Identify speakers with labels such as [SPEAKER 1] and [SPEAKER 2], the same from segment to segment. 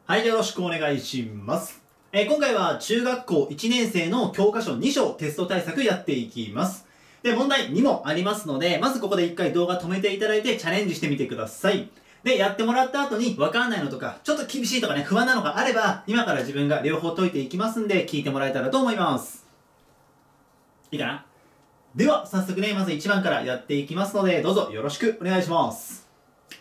[SPEAKER 1] はい、よろしくお願いします。今回は中学校1年生の教科書2章テスト対策やっていきます。で、問題2もありますので、まずここで1回動画止めていただいてチャレンジしてみてください。で、やってもらった後に分かんないのとか、ちょっと厳しいとかね、不安なのがあれば、今から自分が両方解いていきますんで、聞いてもらえたらと思います。いいかな？では、早速ね、まず1番からやっていきますので、どうぞよろしくお願いします。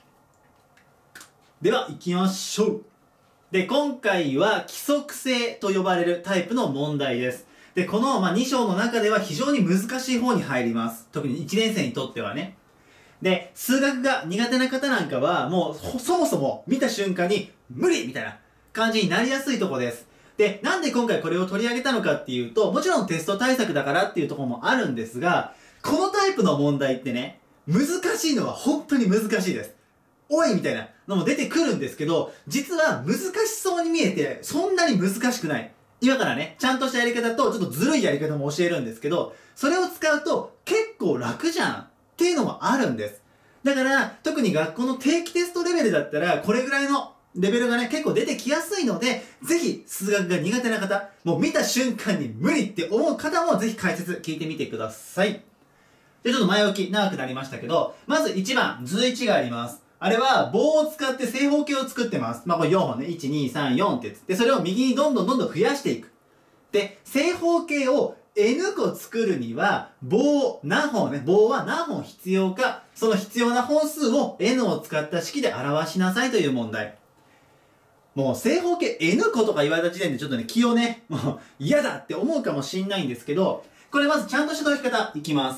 [SPEAKER 1] では、行きましょう。で、今回は規則性と呼ばれるタイプの問題です。で、この、2章の中では非常に難しい方に入ります。特に1年生にとってはね。で、数学が苦手な方なんかは、もう、そもそも見た瞬間に、無理みたいな感じになりやすいところです。で、なんで今回これを取り上げたのかっていうと、もちろんテスト対策だからっていうところもあるんですが、このタイプの問題ってね、難しいのは本当に難しいです。おいみたいなのも出てくるんですけど、実は難しそうに見えて、そんなに難しくない。今からね、ちゃんとしたやり方と、ちょっとずるいやり方も教えるんですけど、それを使うと結構楽じゃんっていうのもあるんです。だから、特に学校の定期テストレベルだったら、これぐらいのレベルがね、結構出てきやすいので、ぜひ、数学が苦手な方、もう見た瞬間に無理って思う方も、ぜひ解説聞いてみてください。で、ちょっと前置き長くなりましたけど、まず1番、図1があります。あれは棒を使って正方形を作ってます。これ4本ね。1、2、3、4ってやつ。で、それを右にどんどん増やしていく。で、正方形を N 個作るには、棒は何本必要か、その必要な本数を N を使った式で表しなさいという問題。もう正方形 N 個とか言われた時点でちょっとね、気をね、もう嫌だって思うかもしんないんですけど、これまずちゃんとした解き方いきます。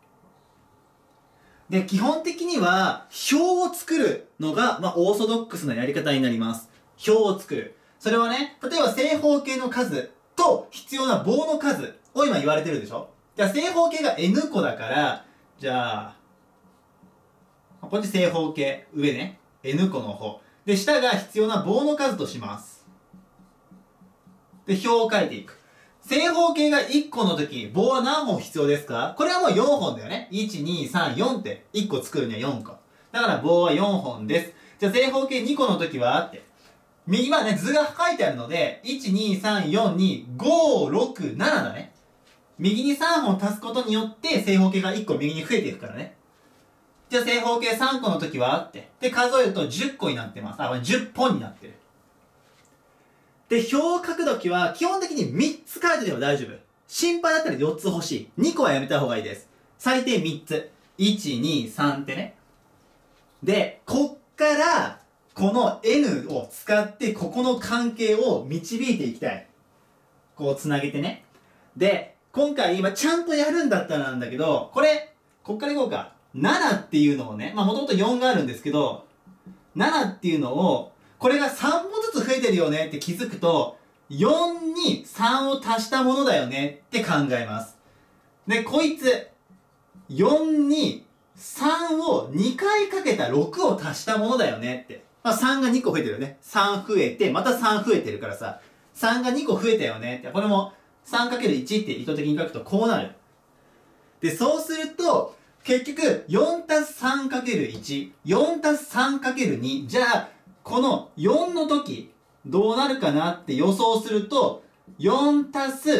[SPEAKER 1] で、基本的には、表を作るのが、オーソドックスなやり方になります。表を作る。それはね、例えば正方形の数と必要な棒の数を今言われてるでしょ？じゃあ正方形が N 個だから、じゃあ、こっち正方形、上ね。N 個の方。で、下が必要な棒の数とします。で、表を書いていく。正方形が1個の時、棒は何本必要ですか？これはもう4本だよね。1、2、3、4って1個作るには4個。だから棒は4本です。じゃあ正方形2個の時はって。右はね、図が書いてあるので、1、2、3、4、2、5、6、7だね。右に3本足すことによって正方形が1個右に増えていくからね。じゃあ正方形3個の時はって。で、数えると10個になってます。10本になってる。で、表を書くときは、基本的に3つ書いておけば大丈夫。心配だったら4つ欲しい。2個はやめた方がいいです。最低3つ。1、2、3ってね。で、こっから、この N を使って、ここの関係を導いていきたい。こう繋げてね。で、今回今ちゃんとやるんだったらなんだけど、こっからいこうか。7っていうのをね、もともと4があるんですけど、7っていうのを、これが3本ずつ増えてるよねって気づくと、4に3を足したものだよねって考えます。で、こいつ、4に3を2回かけた6を足したものだよねって。3が2個増えてるよね。3増えて、また3増えてるからさ、3が2個増えたよねって。これも 3×1 って意図的に書くとこうなる。で、そうすると、結局、4たす 3×1、4たす 3×2、じゃあ、この4の時、どうなるかなって予想すると、4たす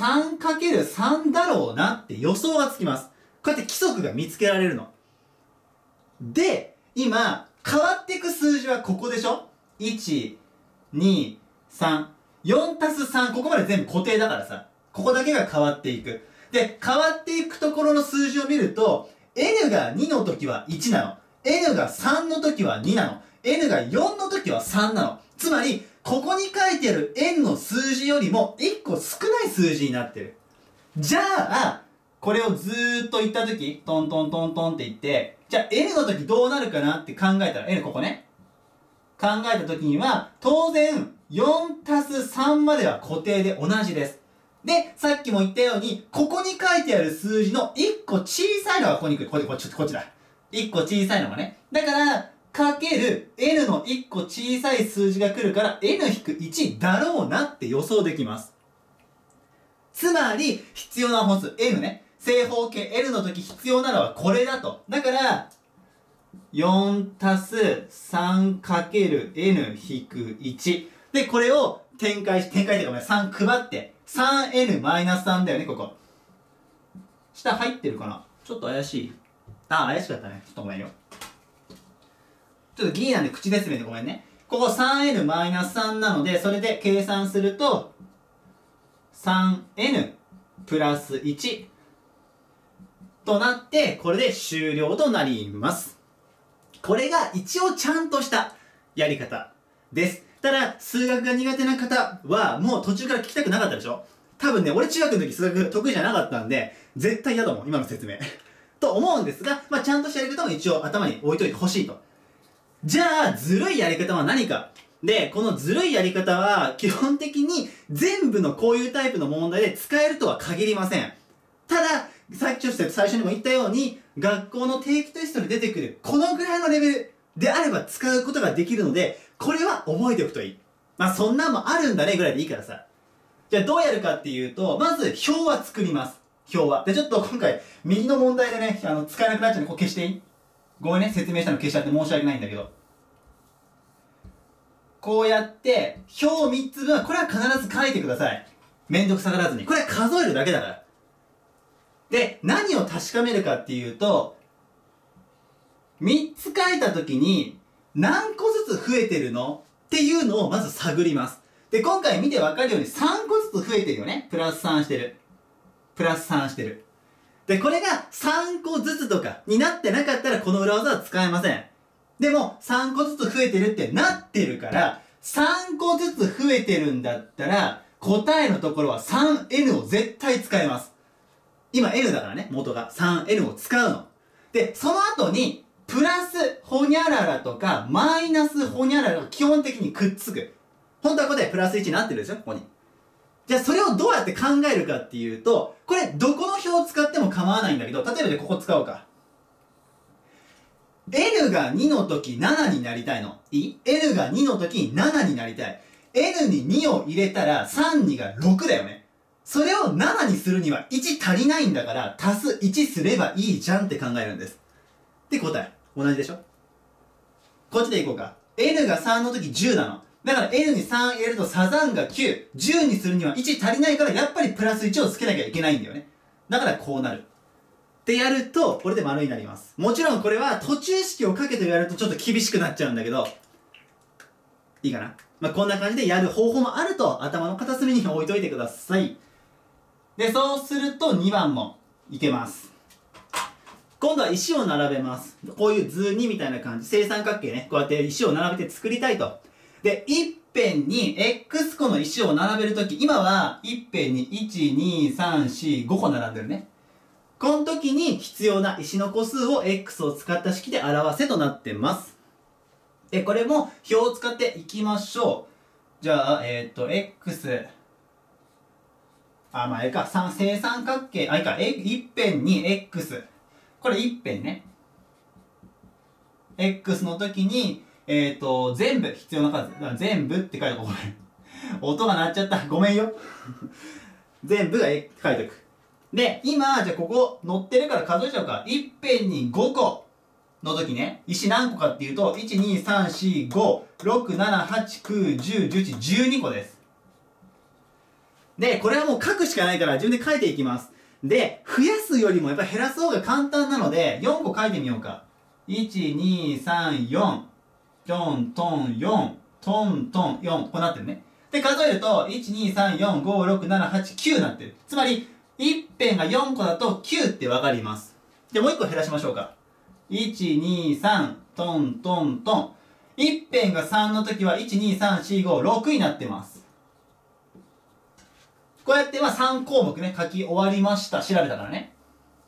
[SPEAKER 1] 3×3 だろうなって予想がつきます。こうやって規則が見つけられるの。で、今、変わっていく数字はここでしょ？ 1、2、3。4たす3、ここまで全部固定だからさ。ここだけが変わっていく。で、変わっていくところの数字を見ると、N が2の時は1なの。N が3の時は2なの。N が4の時は3なの。つまり、ここに書いてある N の数字よりも1個少ない数字になってる。じゃあ、これをずーっと言った時、トントントントンって言って、じゃあ N の時どうなるかなって考えたら、N ここね。考えた時には、当然、4たす3までは固定で同じです。で、さっきも言ったように、ここに書いてある数字の1個小さいのがここに来る。こっちだ。1個小さいのがね。だから、かける N の1個小さい数字が来るから N-1 だろうなって予想できます。つまり、必要な本数 N ね。正方形 N の時必要なのはこれだと。だから、 4たす 3×n-1 で、これを展開っていうか3配って 3n-3 だよね、ここ。下入ってるかな？ちょっと怪しい。怪しかったね。ちょっとごめんよ。ちょっとギーなんで口説明でごめんね。ここ 3n-3 なので、それで計算すると 3n プラス1となって、これで終了となります。これが一応ちゃんとしたやり方です。ただ、数学が苦手な方はもう途中から聞きたくなかったでしょ？多分ね、俺中学の時数学得意じゃなかったんで、絶対嫌だもん、今の説明。と思うんですが、ちゃんとしたやり方も一応頭に置いといてほしいと。じゃあ、ずるいやり方は何か。で、このずるいやり方は、基本的に全部のこういうタイプの問題で使えるとは限りません。ただ、さっき最初にも言ったように、学校の定期テストで出てくる、このぐらいのレベルであれば使うことができるので、これは覚えておくといい。そんなんもあるんだねぐらいでいいからさ。じゃあどうやるかっていうと、まず表は作ります。表は。で、ちょっと今回、右の問題でね、使えなくなっちゃうんで、ここ消していい？ごめんね、説明したの消しちゃって申し訳ないんだけど。こうやって、表3つ分、これは必ず書いてください。めんどくさがらずに。これは数えるだけだから。で、何を確かめるかっていうと、3つ書いたときに、何個ずつ増えてるのっていうのをまず探ります。で、今回見てわかるように3個ずつ増えてるよね。プラス3してる。プラス3してる。で、これが3個ずつとかになってなかったらこの裏技は使えません。でも、3個ずつ増えてるってなってるから、3個ずつ増えてるんだったら、答えのところは 3n を絶対使えます。今 n だからね、元が 3n を使うの。で、その後に、プラスホニャララとか、マイナスホニャララが基本的にくっつく。本当は答えプラス1になってるでしょ、ここに。じゃあそれをどうやって考えるかっていうと、これどこの表を使っても構わないんだけど、例えばでここ使おうか。n が2の時7になりたいの。いい？ n が2の時7になりたい。n に2を入れたら3、2が6だよね。それを7にするには1足りないんだから、足す1すればいいじゃんって考えるんです。で、答え。同じでしょ？こっちでいこうか。n が3の時10なの。だから n に3入れるとサザンが9。10にするには1足りないからやっぱりプラス1をつけなきゃいけないんだよね。だからこうなる。ってやると、これで丸になります。もちろんこれは途中式をかけてやるとちょっと厳しくなっちゃうんだけど、いいかな？こんな感じでやる方法もあると頭の片隅に置いといてください。で、そうすると2番もいけます。今度は石を並べます。こういう図2みたいな感じ。正三角形ね。こうやって石を並べて作りたいと。で、一辺に X 個の石を並べるとき、今は一辺に1、2、3、4、5個並んでるね。この時に必要な石の個数を X を使った式で表せとなってます。で、これも表を使っていきましょう。じゃあ、X、正三角形、一辺に X。これ一辺ね。X の時に、全部必要な数。全部って書いておく。音が鳴っちゃった。ごめんよ。全部が書いておく。で、今、じゃあここ乗ってるから数えちゃうか。一辺に5個の時ね。石何個かっていうと、1、2、3、4、5、6、7、8、9、10、11、12個です。で、これはもう書くしかないから自分で書いていきます。で、増やすよりもやっぱ減らす方が簡単なので、4個書いてみようか。1、2、3、4。トントン4。トントン4。こうなってるね。で、数えると、1、2、3、4、5、6、7、8、9なってる。つまり、一辺が4個だと9ってわかります。で、もう1個減らしましょうか。1、2、3、トントントン。一辺が3の時は、1、2、3、4、5、6になってます。こうやって3項目ね、書き終わりました。調べたからね。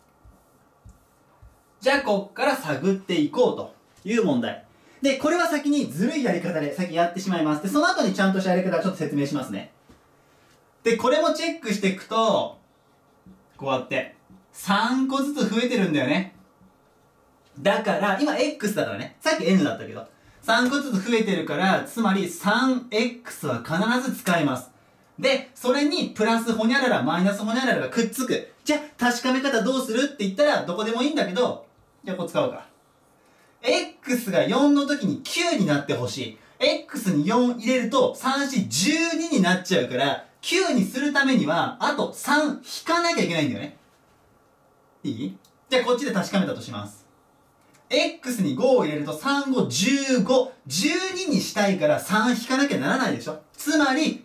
[SPEAKER 1] じゃあ、こっから探っていこうという問題。で、これは先にずるいやり方で先やってしまいます。で、その後にちゃんとしたやり方をちょっと説明しますね。で、これもチェックしていくと、こうやって、3個ずつ増えてるんだよね。だから、今 X だからね。さっき N だったけど。3個ずつ増えてるから、つまり 3X は必ず使います。で、それにプラスホニャララ、マイナスホニャララがくっつく。じゃあ、確かめ方どうするって言ったらどこでもいいんだけど、じゃあこう使おうか。 x が4の時に9になってほしい。x に4入れると3、4、12になっちゃうから、9にするためには、あと3引かなきゃいけないんだよね。いい？じゃあこっちで確かめたとします。x に5を入れると3、5、15。12にしたいから3引かなきゃならないでしょ。つまり、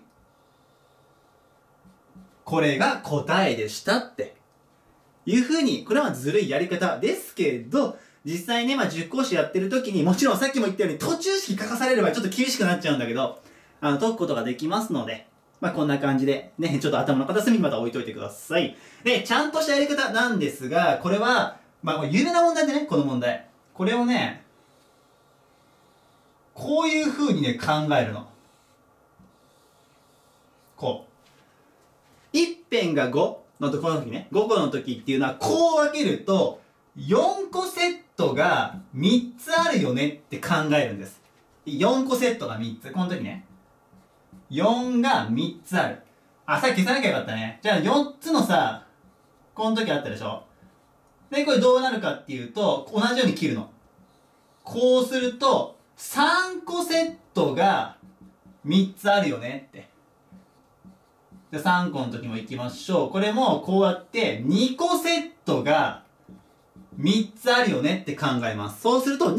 [SPEAKER 1] これが答えでしたっていう風に、これはずるいやり方ですけど、実際ね、塾講師やってる時に、もちろんさっきも言ったように途中式書かされればちょっと厳しくなっちゃうんだけど、解くことができますので、こんな感じで、ね、ちょっと頭の片隅にまた置いといてください。で、ちゃんとしたやり方なんですが、これは、有名な問題でね、この問題。これをね、こういう風にね、考えるの。こう。一辺が5のところの時ね、5個の時っていうのは、こう分けると、4個セットが3つあるよねって考えるんです。4個セットが3つ。この時ね。4が3つある。さっき消さなきゃよかったね。じゃあ4つのさ、この時あったでしょ。で、これどうなるかっていうと、同じように切るの。こうすると、3個セットが3つあるよねって。じゃあ3個の時も行きましょう。これもこうやって2個セットが3つあるよねって考えます。そうすると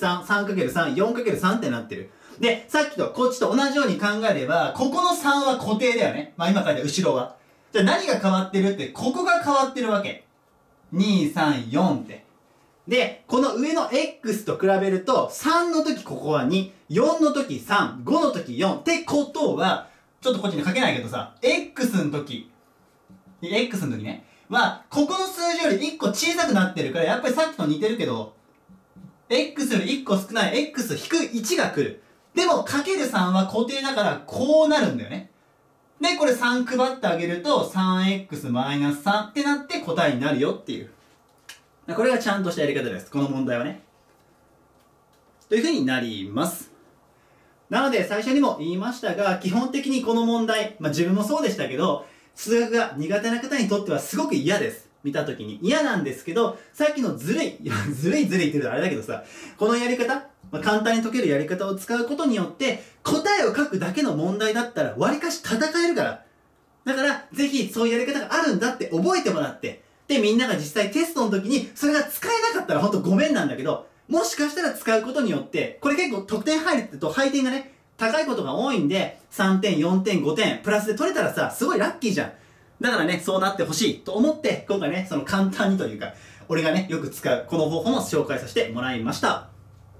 [SPEAKER 1] 2×3、3×3、4×3 ってなってる。で、さっきとこっちと同じように考えれば、ここの3は固定だよね。今書いた後ろは。じゃあ何が変わってるって、ここが変わってるわけ。2、3、4って。で、この上の x と比べると、3の時ここは2、4の時3、5の時4ってことは、ちょっとこっちに書けないけどさ、x の時ね、ここの数字より1個小さくなってるから、やっぱりさっきと似てるけど、x より1個少ない x-1 が来る。でも、かける3は固定だから、こうなるんだよね。で、これ3配ってあげると、3x-3 ってなって答えになるよっていう。これがちゃんとしたやり方です。この問題はね。という風になります。なので、最初にも言いましたが、基本的にこの問題、自分もそうでしたけど、数学が苦手な方にとってはすごく嫌です。見たときに。嫌なんですけど、さっきのずるい言ってるとあれだけどさ、このやり方、簡単に解けるやり方を使うことによって、答えを書くだけの問題だったら、割かし戦えるから。だから、ぜひそういうやり方があるんだって覚えてもらって、で、みんなが実際テストの時に、それが使えなかったらほんとごめんなんだけど、もしかしたら使うことによって、これ結構得点入るって言うと配点がね、高いことが多いんで、3点、4点、5点、プラスで取れたらさ、すごいラッキーじゃん。だからね、そうなってほしいと思って、今回ね、その簡単にというか、俺がね、よく使う、この方法も紹介させてもらいました。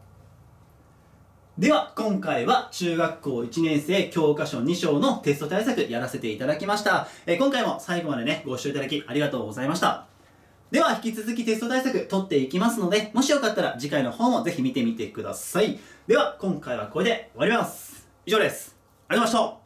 [SPEAKER 1] では、今回は中学校1年生教科書2章のテスト対策やらせていただきました。今回も最後までね、ご視聴いただきありがとうございました。では、引き続きテスト対策取っていきますので、もしよかったら次回の方もぜひ見てみてください。では、今回はこれで終わります。以上です。ありがとうございました。